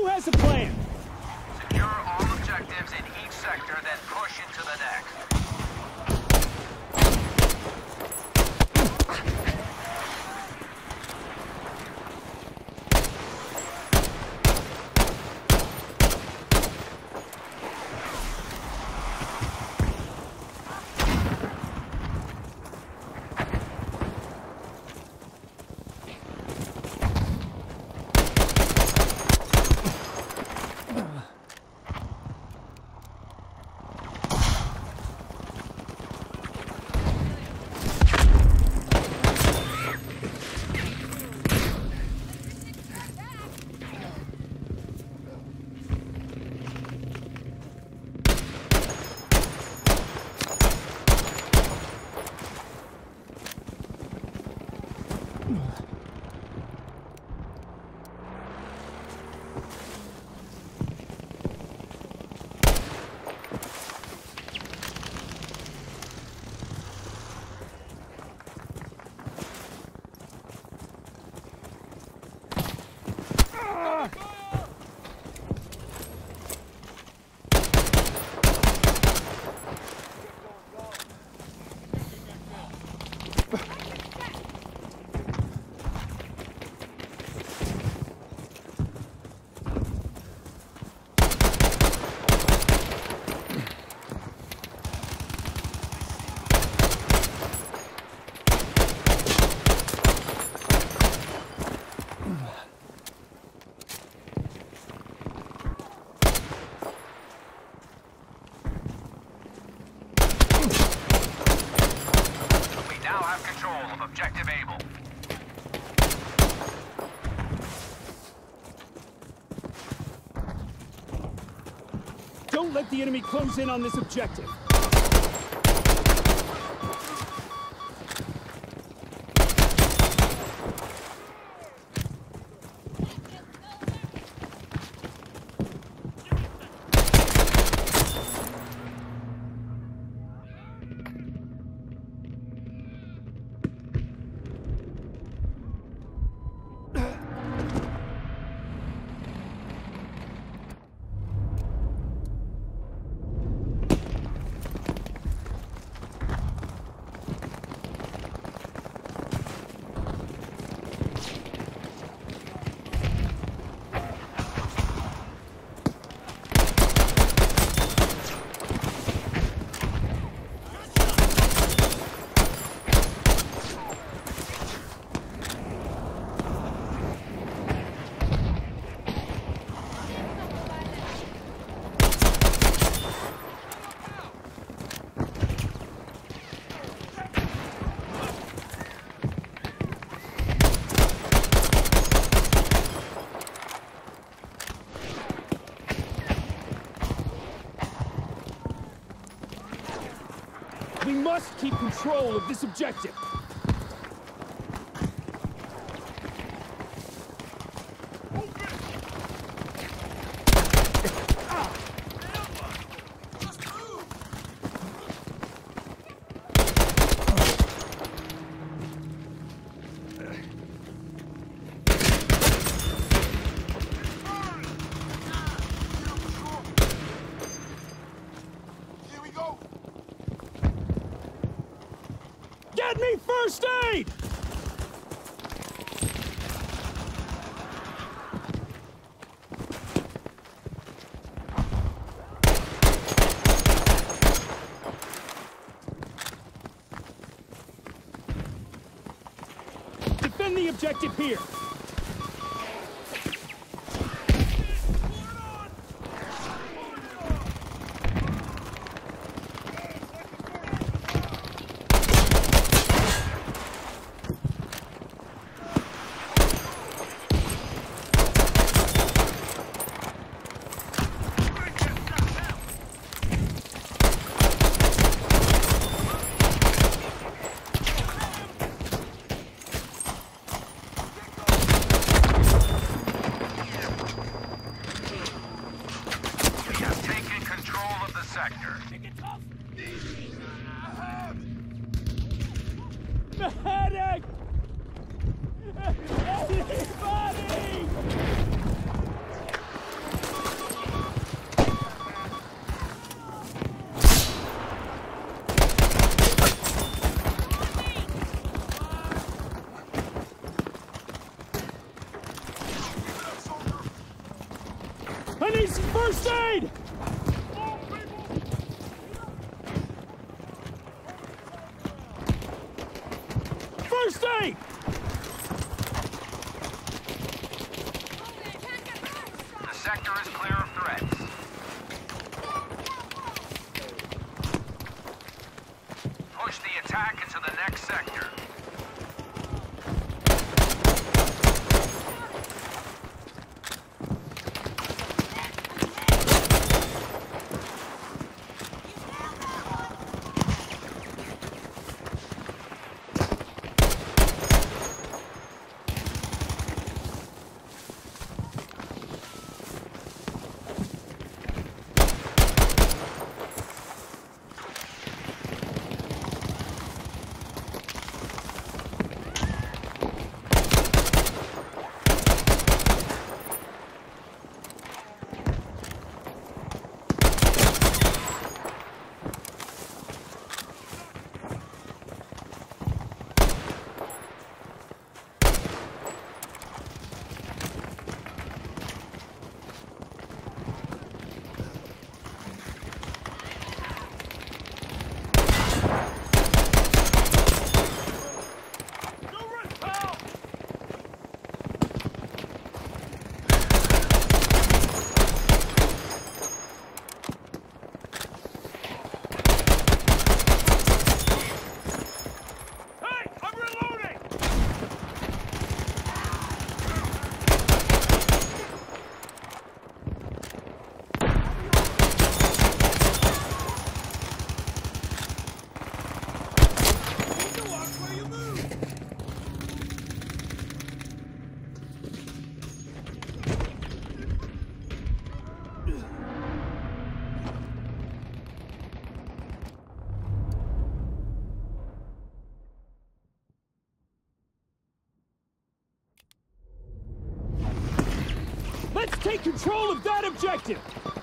has a plan? Secure all objectives in each sector, then push into the next. Objective Able. Don't let the enemy close in on this objective. We must keep control of this objective. Get me first aid! Defend the objective here. Boys, first aid! First aid! The sector is clear of threats. Push the attack into the next sector. Let's take control of that objective!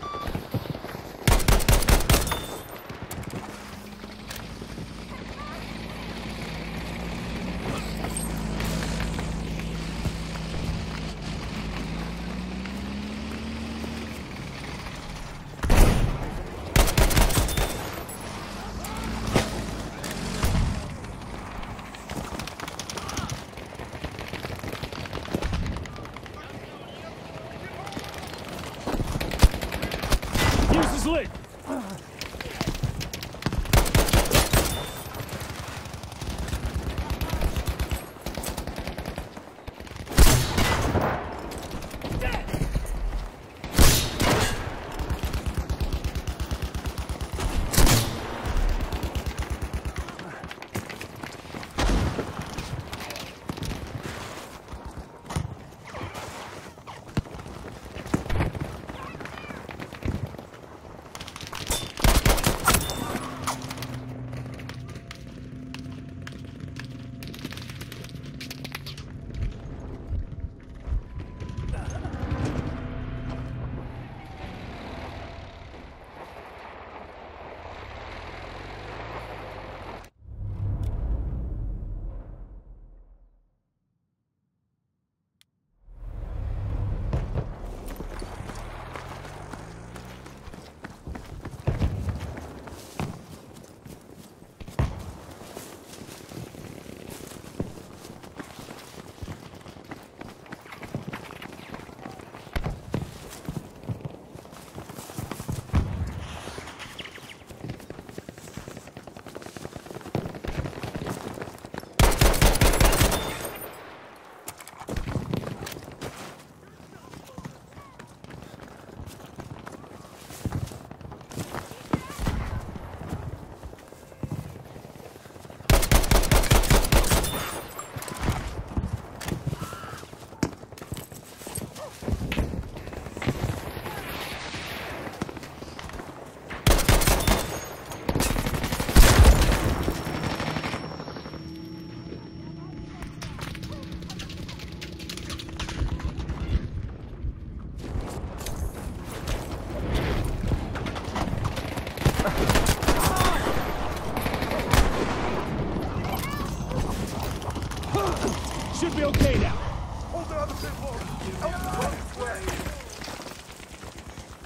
Lit. Should be okay now. Hold on a bit more.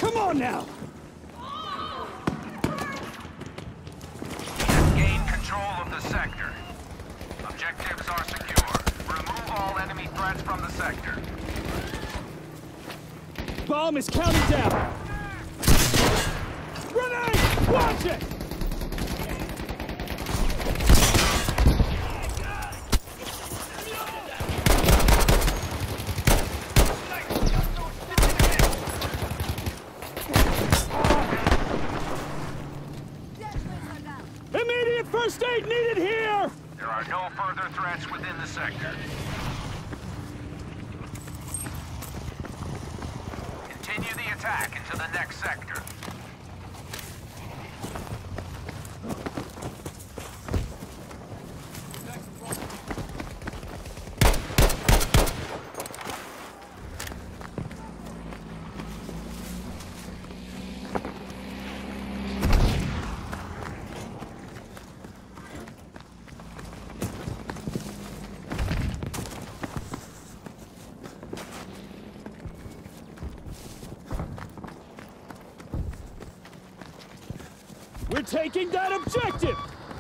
Come on now! We have gained control of the sector. Objectives are secure. Remove all enemy threats from the sector. Bomb is counting down! Grenade! Watch it! Immediate first aid needed here! There are no further threats within the sector. Continue the attack into the next sector. We're taking that objective!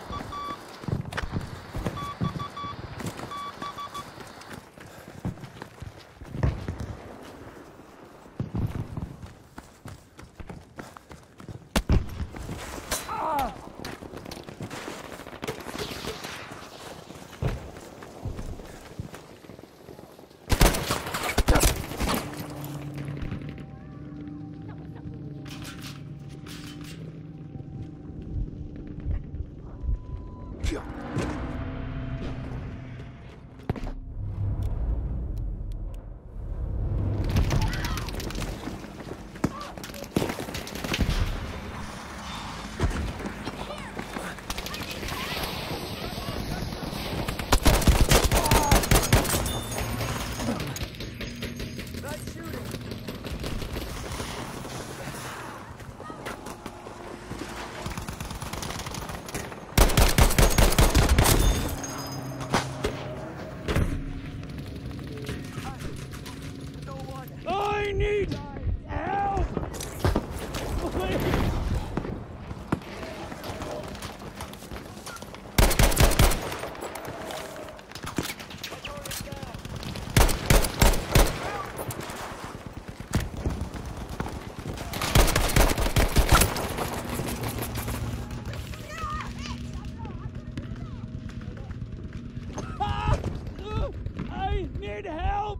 I need help! Please! I need help!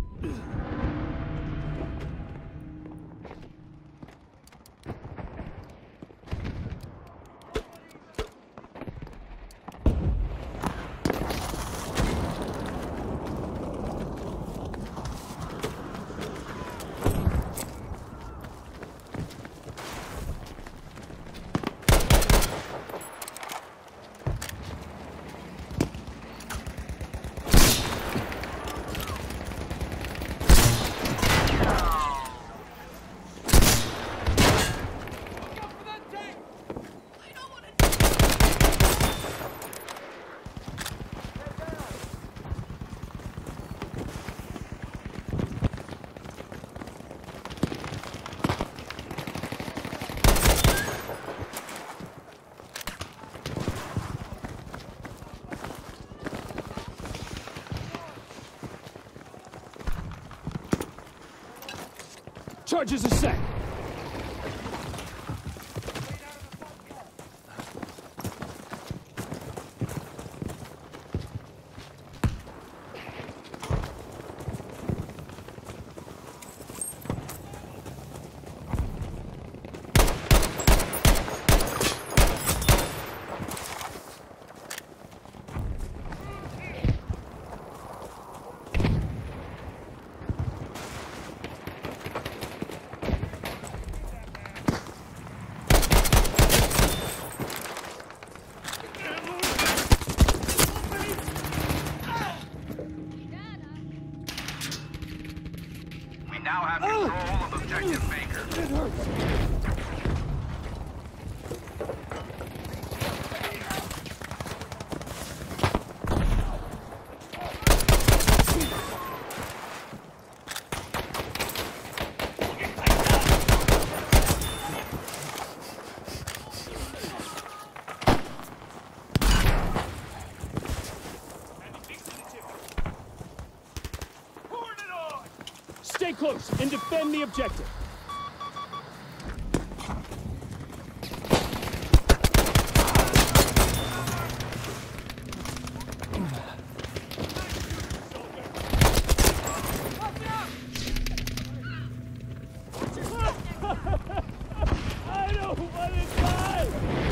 Charges a sec. Now have control of Objective Baker. It hurts. soldiers and defend the objective. I don't want to die!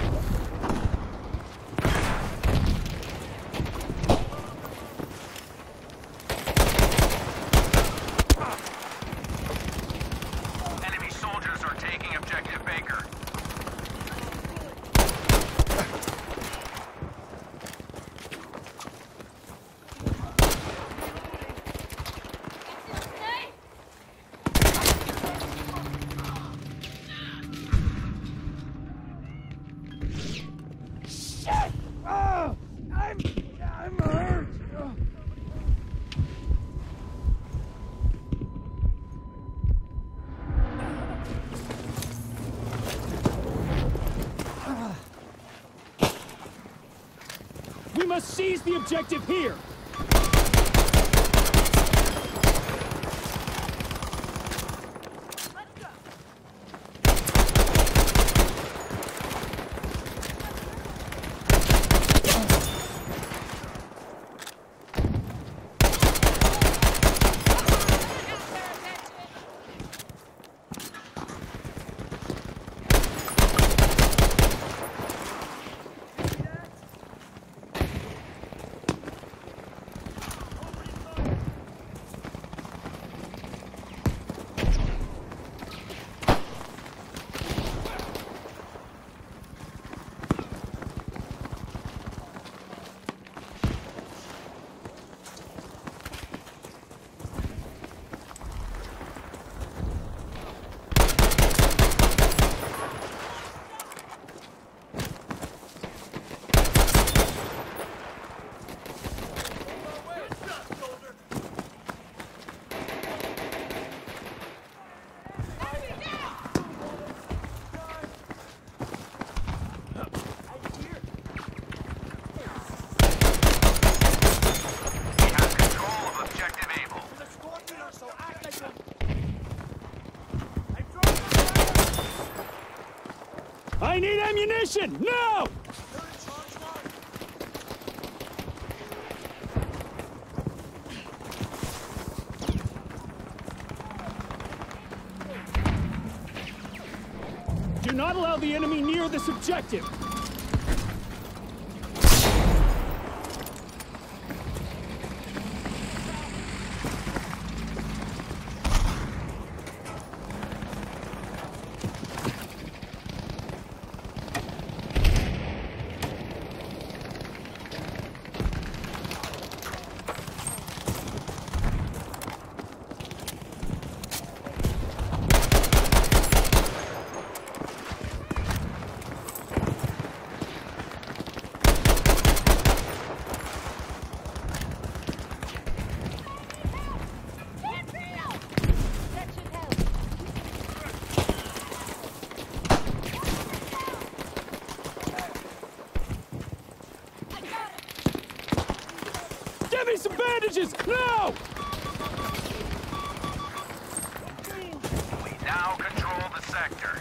Enemy soldiers are taking objective Baker. Shit! Oh, I'm hurt. We must seize the objective here. I need ammunition! Now! Do not allow the enemy near this objective! Give me some bandages! Now! We now control the sector.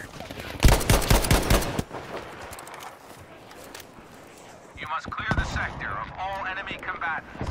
You must clear the sector of all enemy combatants.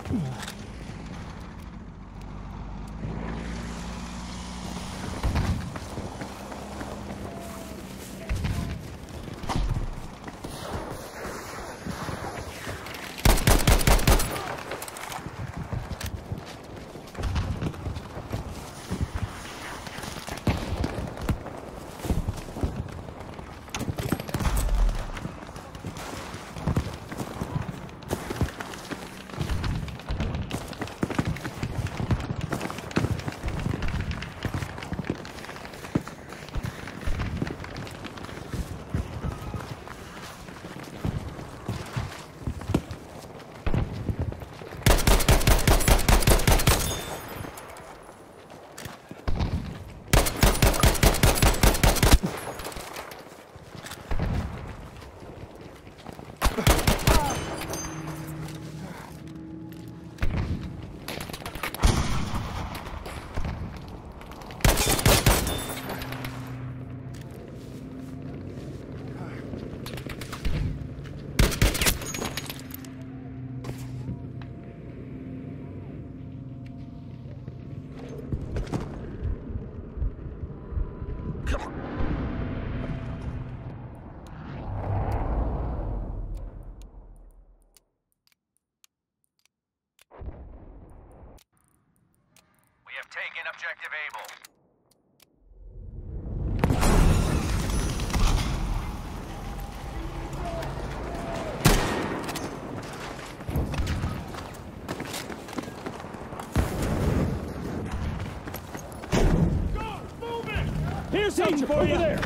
We have taken objective Able. Here's something for you there.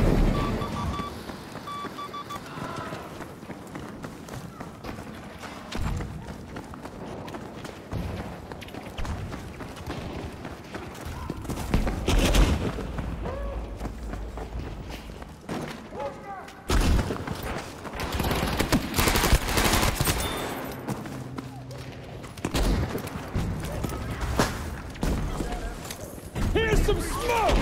Here's some smoke.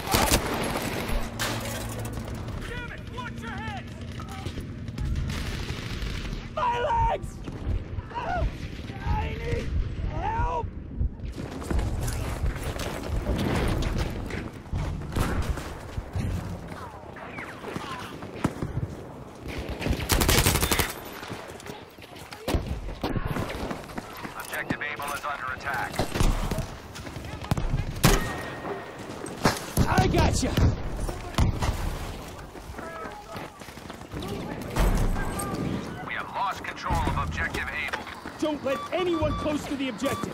My legs! Oh, I need help! Objective Able is under attack. I gotcha! We have lost control of objective Able. Don't let anyone close to the objective.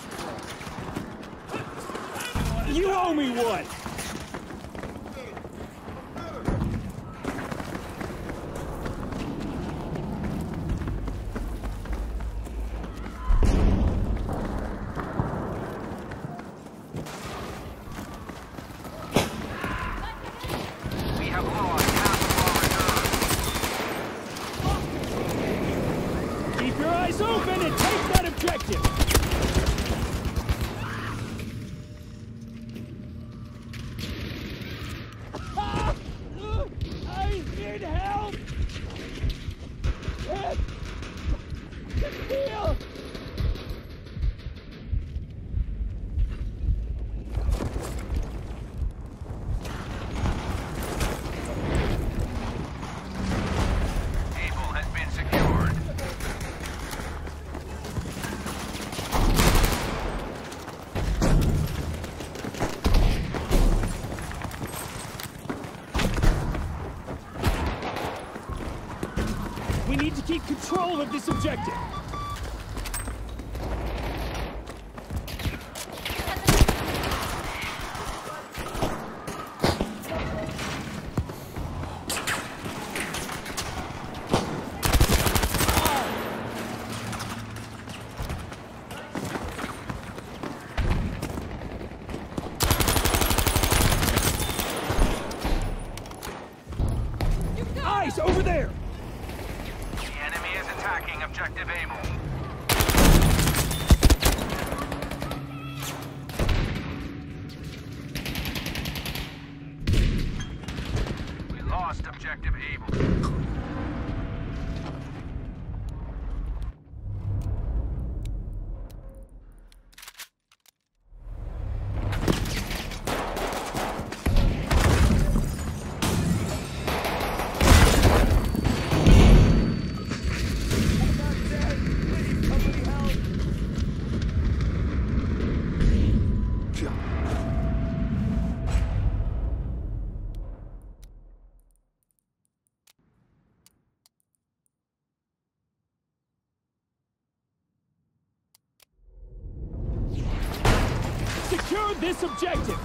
You owe me one! We have lost half of our reserves. Keep your eyes open and take that objective! Ah! I need help! Help! Heal! Able has been secured. We need to keep control of this objective. Eyes over there! The enemy is attacking objective Able. We lost objective Able. of this objective!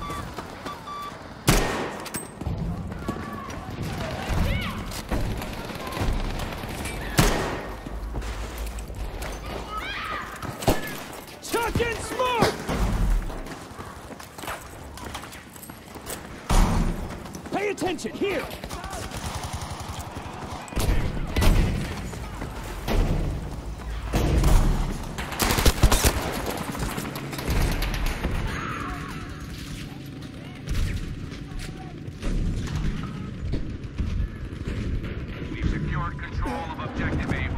Chuck in smoke! Pay attention, here! Control of objective Able.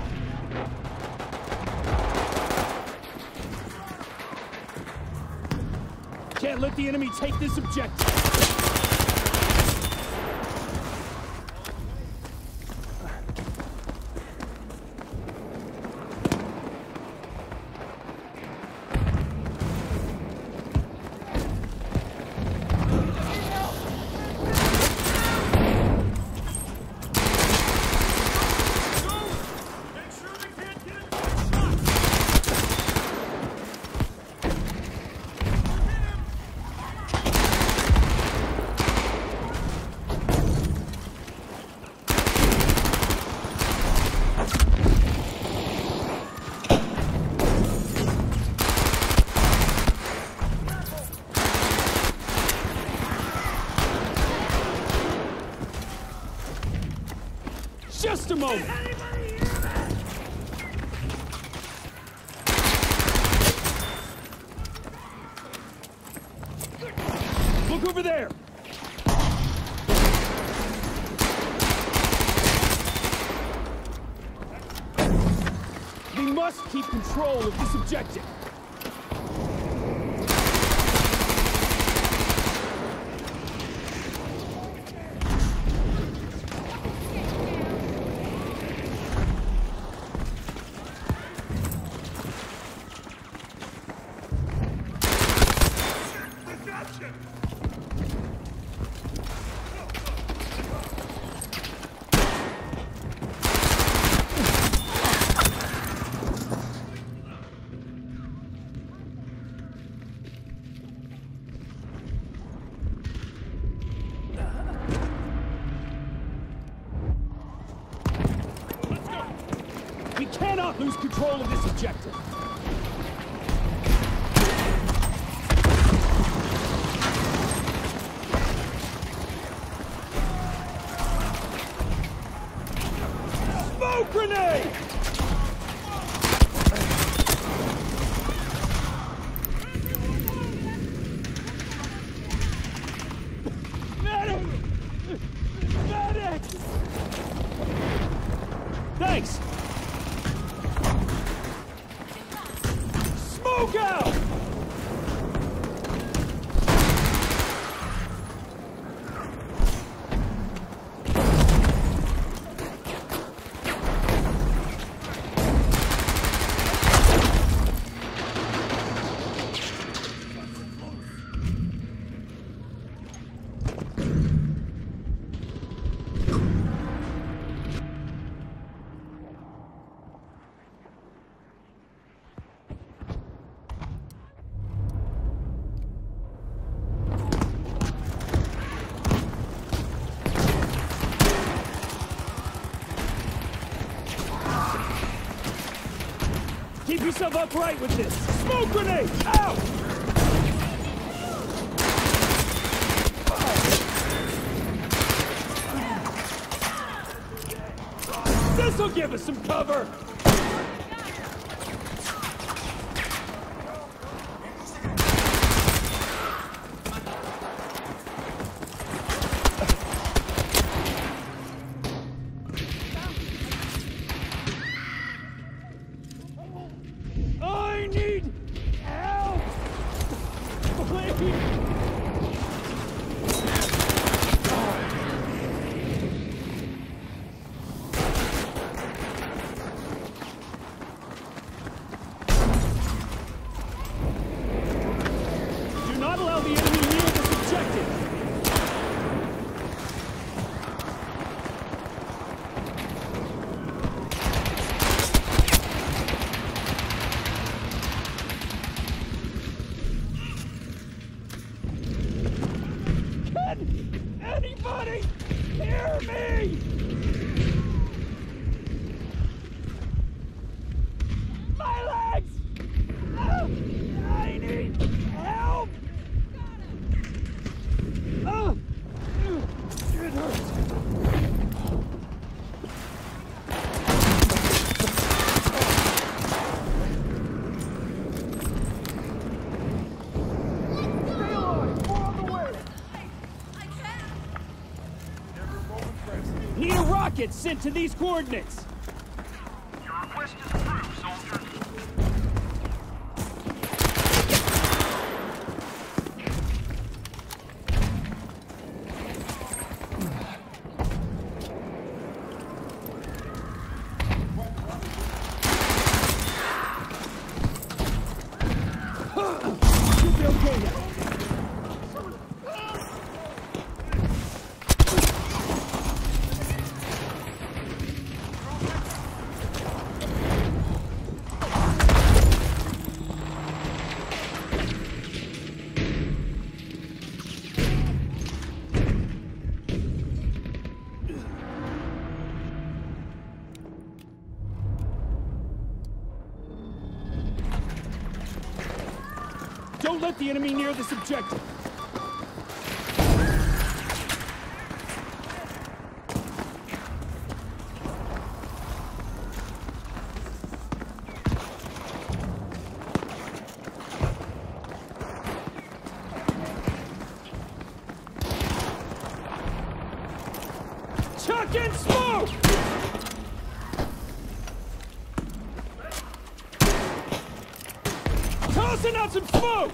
Can't let the enemy take this objective. Just a moment! Look over there! We must keep control of this objective! We cannot lose control of this objective! Smoke grenade! Medic! Medic! Thanks! Smoke out! Keep yourself upright with this! Smoke grenade! Out! This'll give us some cover! I need help! Please! Do not allow the enemy near this objective! rockets sent to these coordinates! Your request is approved, soldier. You'll be okay now. Don't let the enemy near this objective! Chuck and smoke! Tossing out some smoke!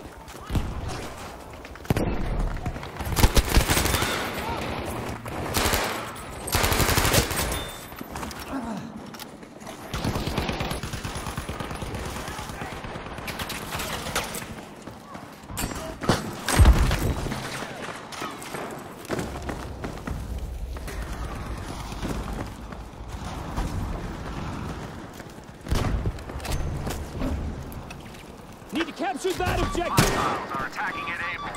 Need to capture that objective! Hostiles are attacking at Able.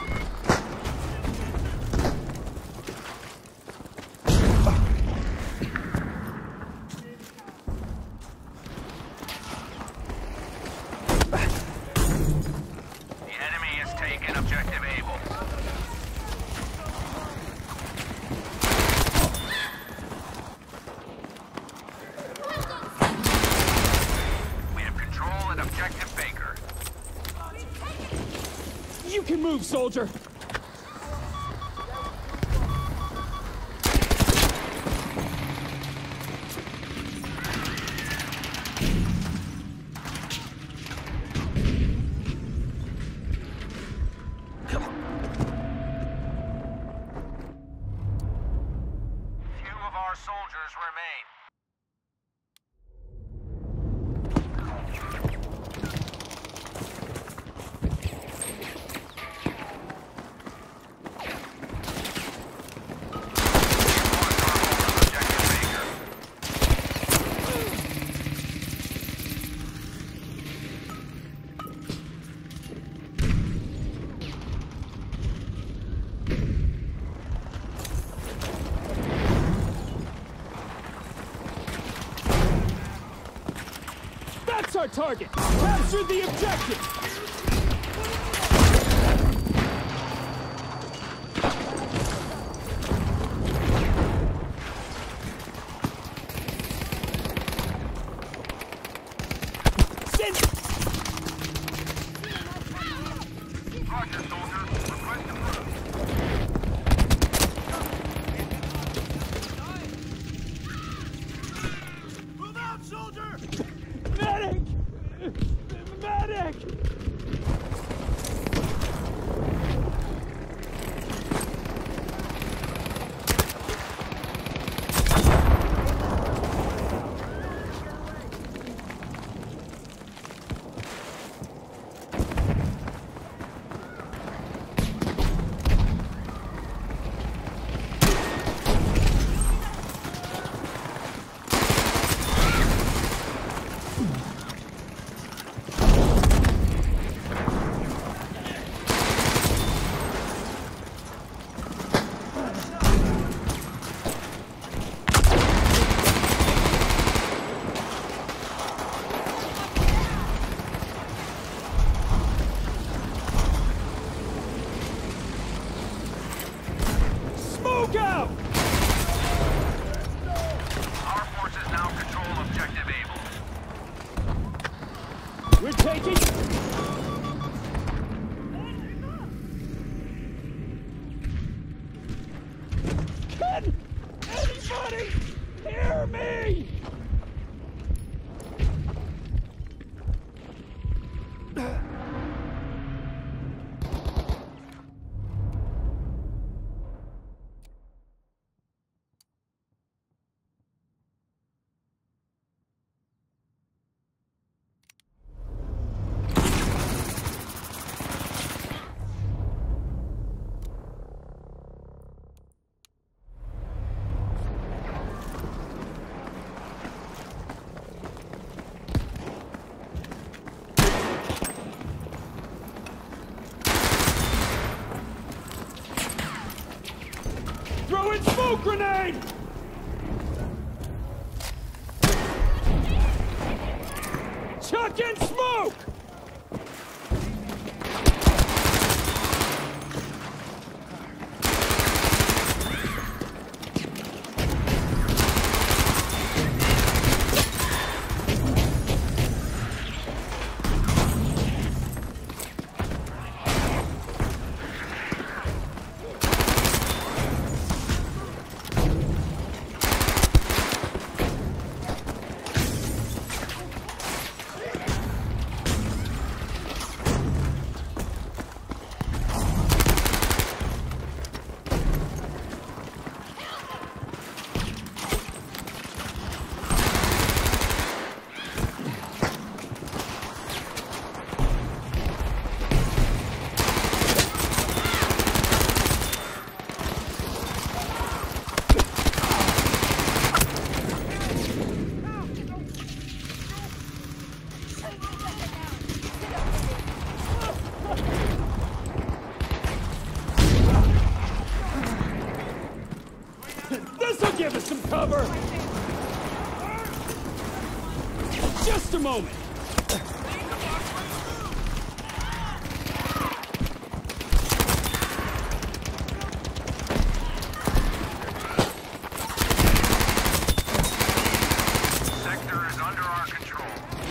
The enemy has taken objective Able. We have control at objective Baker. You can move, soldier! Few of our soldiers remain. That's our target! Capture the objective! Roger, soldier. Request approved. Move out, soldier! Medic! Medic! Smoke out! Our forces now control objective Able. We're taking... Can anybody hear Smoke grenade! Chuck in smoke! This'll give us some cover! Just a moment! Sector is under our control.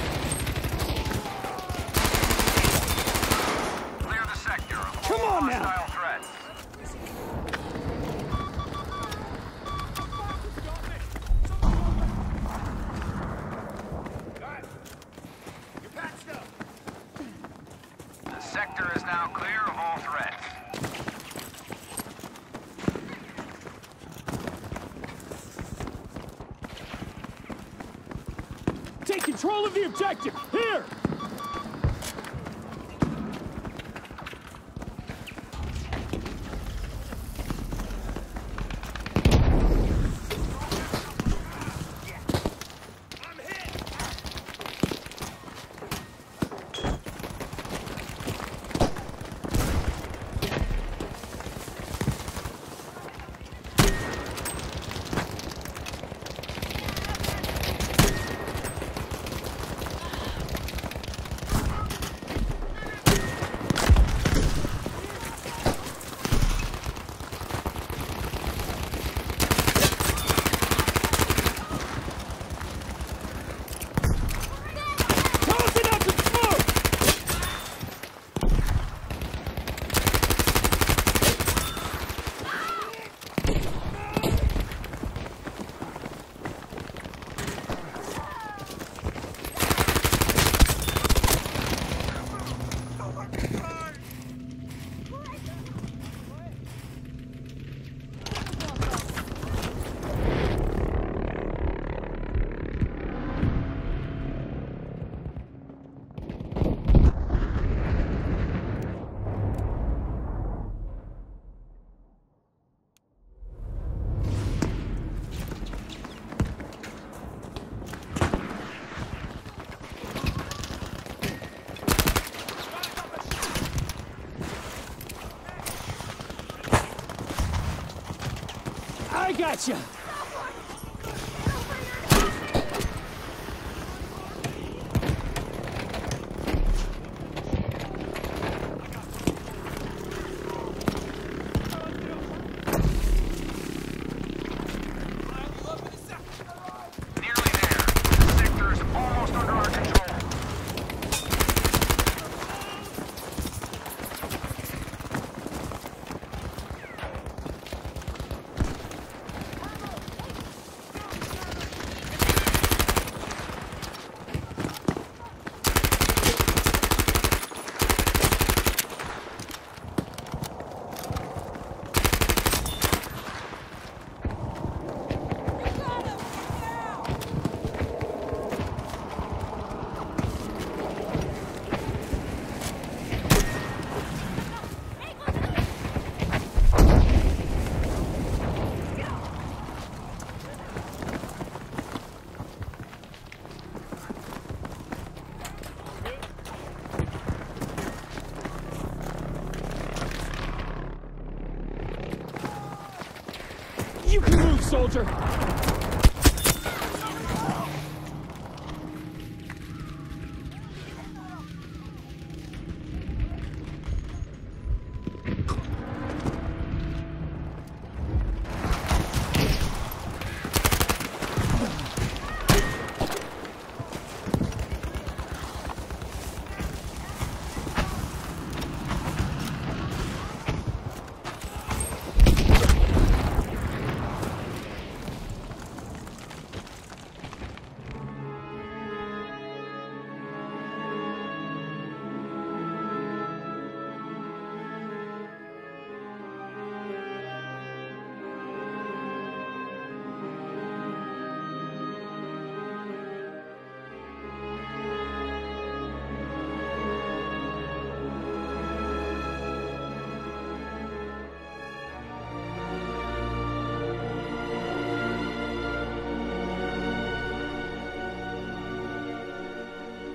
Clear the sector of all hostile threats. The sector is now clear of all threats. Take control of the objective! Here! I gotcha! soldier.